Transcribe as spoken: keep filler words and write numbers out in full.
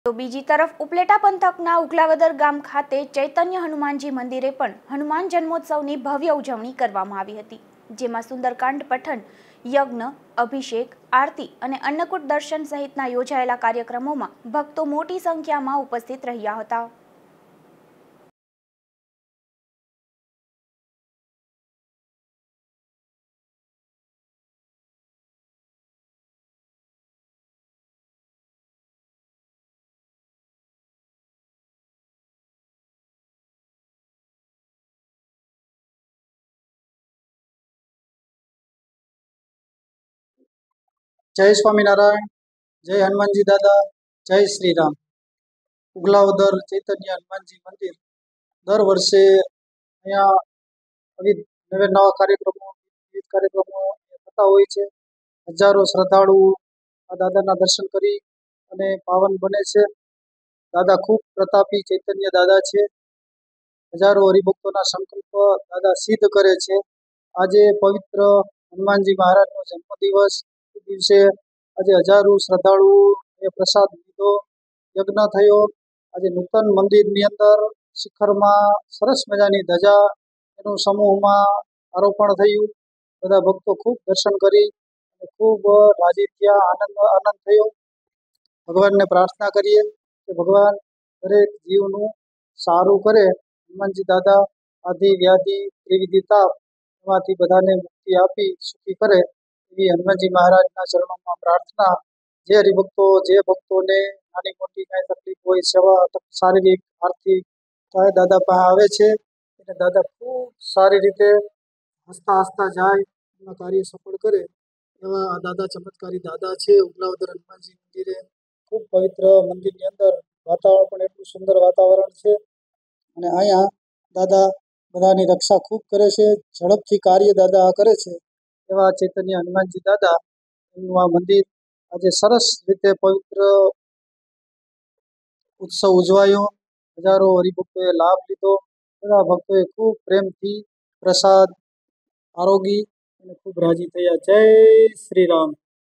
તો બીજી તરફ ઉપલેટા પંથકના ઉગલાવદર ગામ ખાતે ચૈતન્ય હનુમાનજી મંદિરે પણ હનુમાન જન્મોત્સવની ભવ્ય ઉજવણી કરવામાં આવી હતી, જેમાં સુંદરકાંડ પઠન, યજ્ઞ, અભિષેક, આરતી અને અન્નકૂટ દર્શન સહિતના યોજાયેલા કાર્યક્રમોમાં ભક્તો મોટી સંખ્યામાં ઉપસ્થિત રહ્યા હતા। जय स्वामीनारायण, जय हनुमानजी दादा, जय श्री राम। उगलावदर चैतन्य हनुमानजी मंदिर दर वर्षे अहींया नवे नवा कार्यक्रमों विविध कार्यक्रमों थता होय छे। हजारों श्रद्धाळु आ दादाना दर्शन करी अने पावन बने छे। दादा खूब प्रतापी चैतन्य दादा छे। हजारों हरिभक्तोना संकल्प दादा सिद्ध करे छे। आजे पवित्र हनुमानजी महाराजनो जन्मदिवस दिवसे आज हजारों श्रद्धाळु प्रसाद लीधो, यज्ञ थयो। आज नूतन मंदिर नी अंदर शिखर में सरस मजानी ध्वजा एनु समूह में आरोपण थयुं। बधा भक्तो खूब दर्शन करी खूब राजी थया, आनंद आनंद थयो। भगवान ने प्रार्थना करिए कि भगवान दरेक जीवनु सारू करे। हनुमानजी दादा आदि व्याधि त्रिविधि ताप एमांथी बधाने मुक्ति आपी सुखी करे एवी हनुमानजी महाराजना चरणों में प्रार्थना। जे हरिभक्तो जे भक्तों ने नानी मोटी कांई तकलीफ होय, सेवा शारीरिक आर्थिक चाहे दादा पासे आवे छे एने दादा खूब सारी रीते हसता हसता जाय, एमना कार्य सफल करे एवा दादा चमत्कारी दादा छे। उगलावदर हनुमानजी मंदिरे खूब पवित्र मंदिरनी अंदर वातावरण पण एटलुं सुंदर वातावरण छे अने अहींया दादा बधानी रक्षा खूब करे छे। झड़पथी कार्य दादा करे छे एवा चैतन्य हनुमानजी दादा एमनुं आ मंदिर आज सरस रीते पवित्र उत्सव उजवायो। हजारों हरिभक्तोए लाभ लीधो। बधा भक्तोए खूब प्रेमथी प्रसाद आरोगी अने खूब राजी थया। जय श्री राम।